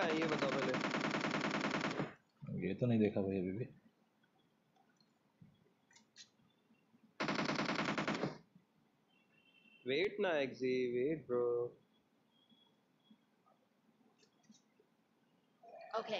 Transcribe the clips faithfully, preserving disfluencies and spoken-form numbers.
है ये बताओ पहले। ये तो नहीं देखा भाई अभी भी। वेट ना एक्सी, वेट ब्रो। Okay.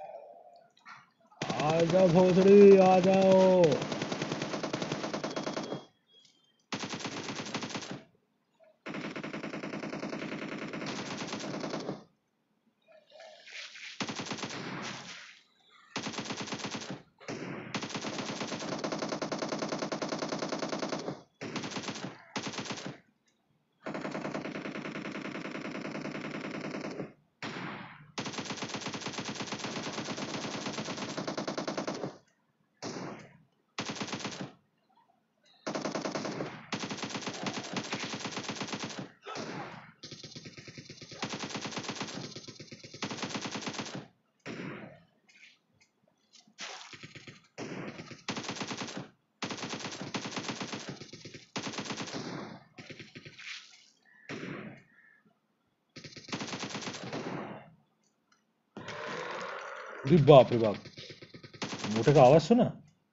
आ जाओ भोसड़ी आ जाओ। अरे बाप रे बाप, मोटे का आवाज सुना।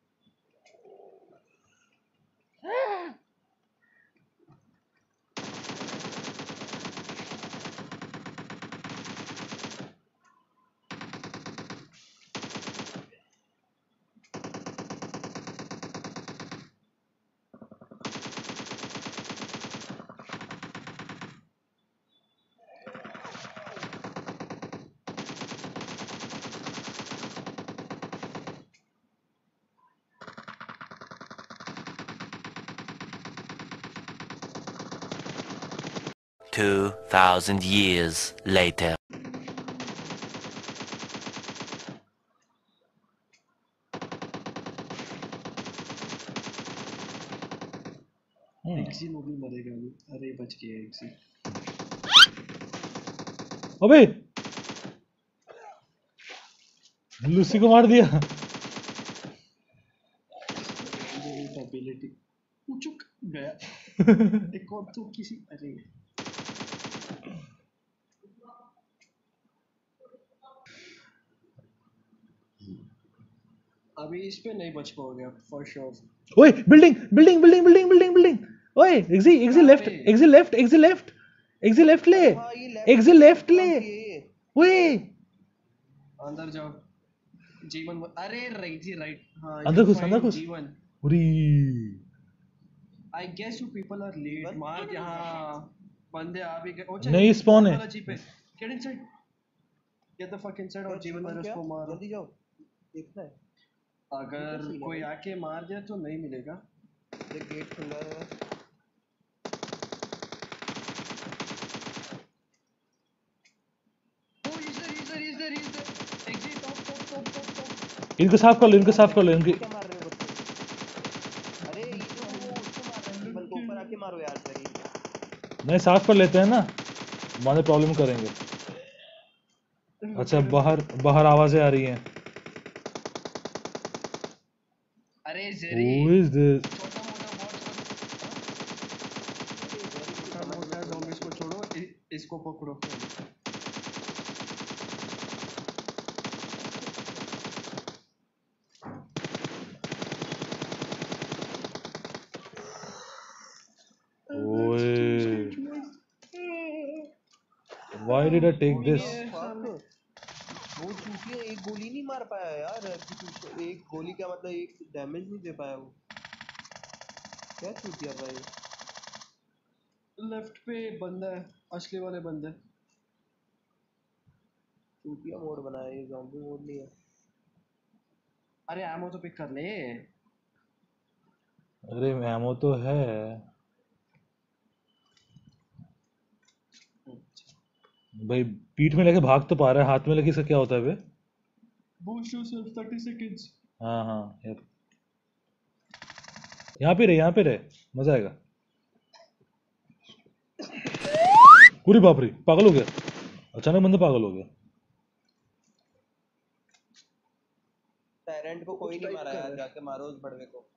Two thousand years later. एक्सी वो भी मरेगा अभी। अरे बच गया एक्सी। अबे लूसी को मार दिया। एबिलिटी चुक गया। एक और तो किसी अरे अभी इस पे नहीं बच पाओगे फॉर श्योर। ओए building building building building building building. ओए एग्जी एग्जी लेफ्ट एग्जी लेफ्ट एग्जी लेफ्ट एग्जी लेफ्ट ले हाँ ये लेफ्ट एग्जी लेफ्ट ले। ये ओए अंदर जाओ जीवन। अरे राइट जी राइट। हाँ अंदर घुस अंदर घुस। जीवन। उरी I guess you people are late. मार यहाँ बंदे आ भी गए। नहीं स्पॉन है। Get inside get the fuck inside और जीवन मेरे उसको मारो। जल्दी जाओ देखना है। अगर कोई आके मार दिया तो नहीं मिलेगा। ये गेट खुला है। ओ इधर इधर इधर इधर exit top top top top top. इनको साफ कर लो इनको साफ कर लो इनकी। क्या मार रहे हो बच्चे? अरे ये जो वो उसको मार रहे हैं जीवन को। ऊपर आके मारो यार सही। नहीं साफ कर लेते हैं ना, माने प्रॉब्लम करेंगे। अच्छा बाहर बाहर आवाजें आ रही हैं। अरे जेरी Who is this? छोटा मोटा बॉट छोटा मोटा ज़ॉम्बीज़ को छोड़ो इ, इसको पकड़ो। Oye. Why did I take this? वो चूतिया एक गोली नहीं मार पाया यार। एक गोली क्या मतलब एक डैमेज नहीं दे पाया वो। क्या चूतिया भाई। लेफ्ट पे बंदा है असली वाले बंदे। चूतिया मोड बनाया ये ज़ॉम्बी मोड नहीं है। अरे एमो तो पिक कर ले। अरे एमो तो है भाई। पीठ में लेके भाग तो पा रहा है, हाथ में लेके इसका क्या होता है बे? Boost yourself thirty seconds. हाँ हाँ यार यहाँ पे रहे यहाँ पे रहे मजा आएगा। पूरी बाप रे पागल हो गया अचानक, बंदा पागल हो गया। टैरेंट को कोई नहीं मारा यार, जाके मारो उस बड़वे को।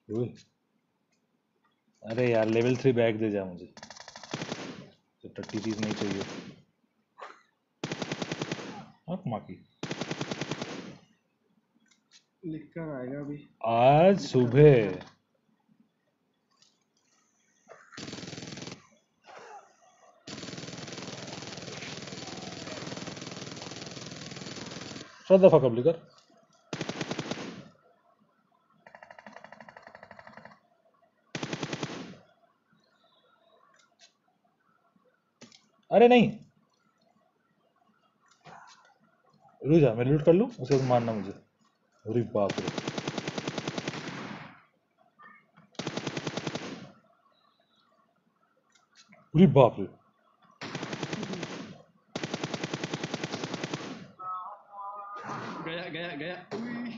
ओए, अरे यार लेवल थ्री बैग दे जा मुझे, तो टट्टी चीज नहीं चाहिए। हाँ माँ की, लिख कर आएगा अभी। आज सुबह शट द फक अप लिकर। अरे नहीं, रुक जा, मैं लूट कर लूं उसके बाद मारना मुझे। अरे बाप रे, अरे बाप रे। गया गया गया। उई।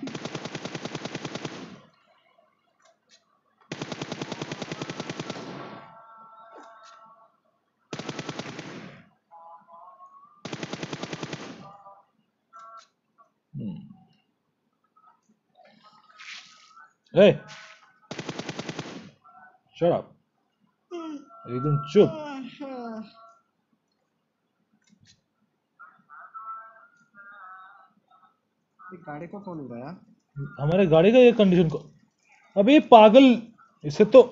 ए शट अप, एकदम चुप। ये गाड़ी को कौन उड़ाया? हमारे गाड़ी का ये कंडीशन को, अबे ये पागल, इसे तो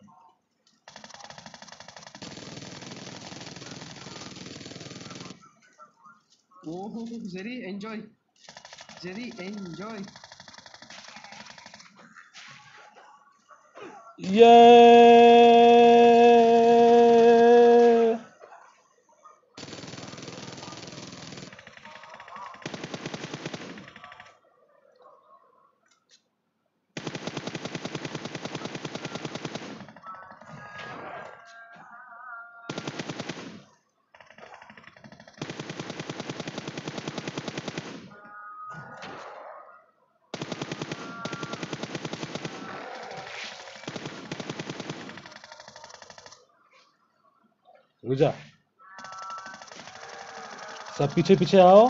ओहो जेरी एंजॉय, जेरी एंजॉय। ये रुक जा, सब पीछे पीछे आओ।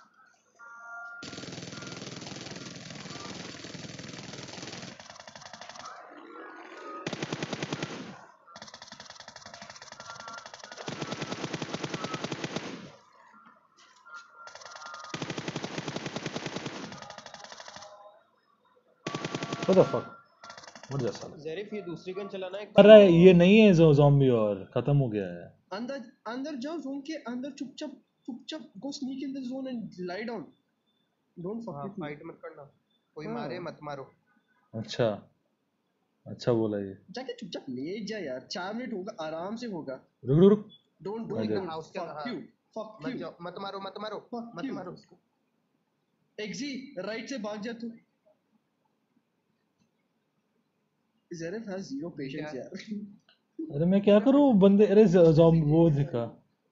What the fuck? मर जा साला। ज़रीफ ये दूसरी गन चलाना एक अरे ये नहीं है जो ज़ॉम्बी, और खत्म हो गया है। अंदर अंदर जाओ, जोन के अंदर चुपचाप चुपचाप go sneak in the zone and lie down, don't fuck with me. Fight मत करना, कोई हाँ। मारे मत मारो। अच्छा अच्छा बोला ये। जाके चुपचाप लेट जा यार, चार मिनट होगा, आराम से होगा। रुक रुक रुक, डोंट डू आ इट, जाओ। हाउस के फक हाँ। यू, फक मत यू, जाओ, मत मारो मत मारो Fuck मत you. मारो उसको। एक्सी राइट से भाग जा तू। ज़रीफ हैज जीरो पेशेंस क्या? यार। अरे मैं क्या करूं बंदे, अरे ज़ॉम्बी वो दिखा।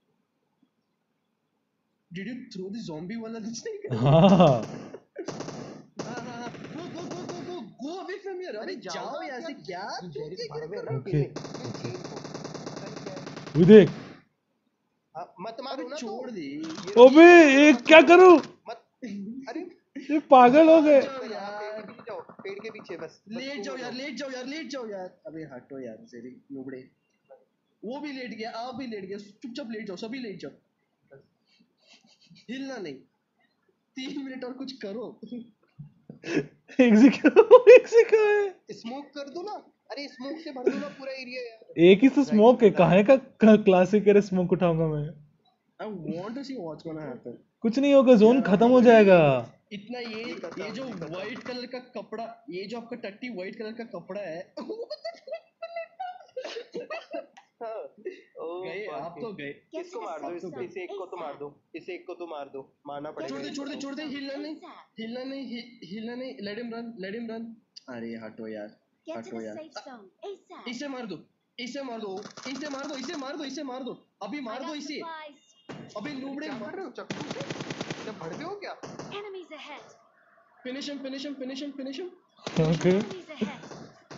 Did you throw the zombie वाला दिख? हाँ हाँ हाँ हाँ, go go go go go go away from here. अरे जाओ यहाँ से, क्या तुम ज़रीफ क्या भाड़ में कर ना ओके, ये चेन को पता नहीं क्या है। वो देख। हाँ, मत अबे मारो ना तो। छोड़ दे। ये अबे ये क्या करूं, मत। अरे ये पागल हो गए। जाओ यहाँ यार, पेड़ के पीछे जाओ, पेड़ के पीछे बस बस लेट तुम जाओ हो यार, लेट जाओ यार, लेट जाओ यार। अबे हटो यार ज़री नुबड़े। वो भी लेट गया, आप भी लेट गए, चुपचाप लेट जाओ, सभी लेट जाओ, हिलना नहीं। तीन मिनट और कुछ करो। एग्जीक्यूट एग्जीक्यूट, स्मोक कर दो ना। अरे स्मोक से भर दो ना पूरा एरिया यार। एक ही तो स्मोक है, कहाँ का क्लासिक है, स्मोक उठाऊंगा मैं। I want to see what's gonna happen. कुछ नहीं होगा, जोन यार, खत्म हो अभी जाएगा। इतना ये ये करता ये हूँ, जो ये करता हूँ। व्हाइट कलर का कपड़ा, ये जो आपका टट्टी व्हाइट कलर का कपड़ा है। हाँ, ओ गए fuck आप it. तो गए। इसको मार दो, इस, इस एक को तो मार दो, इस एक को तो मार दो, मारना पड़ेगा। छोड़ दे छोड़ दे इसको। छोड़ दे, हिलना नहीं, हिलना नहीं, हि- हिलना नहीं, let him run, let him run. अरे हटो यार, Get to हटो the यार। safe zone ASAP. इसे मार दो, इसे मार दो, इसे मार दो, इसे मार दो, इसे मार दो, अभी I मार दो got इसे, supplies. अभी नूबड़े। क्या कर रहे हो चक्कू से? क्या भड़वे हो क्या? Enemies ahead. Finish him, finish him, finish him, finish him. Okay, Enemies ahead.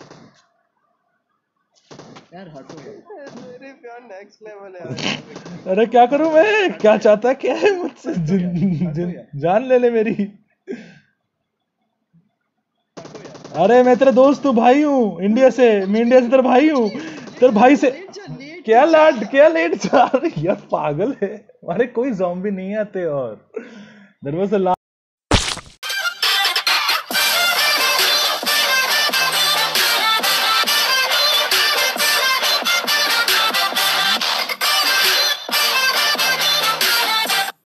यार हटो यार। अरे यार नेक्स्ट लेवल है यार। अरे क्या करूं मैं, क्या चाहता क्या है मुझसे, हटो जिन, यार, हटो जिन, यार। जान ले ले मेरी। हटो यार। अरे मैं तेरा दोस्त हूँ, भाई हूँ इंडिया से, मैं इंडिया से तेरा भाई हूँ, तेरे भाई से लेट जा लेट क्या लाड क्या लेट जा रही यार, पागल है। अरे कोई ज़ॉम्बी नहीं आते और देयर वाज अ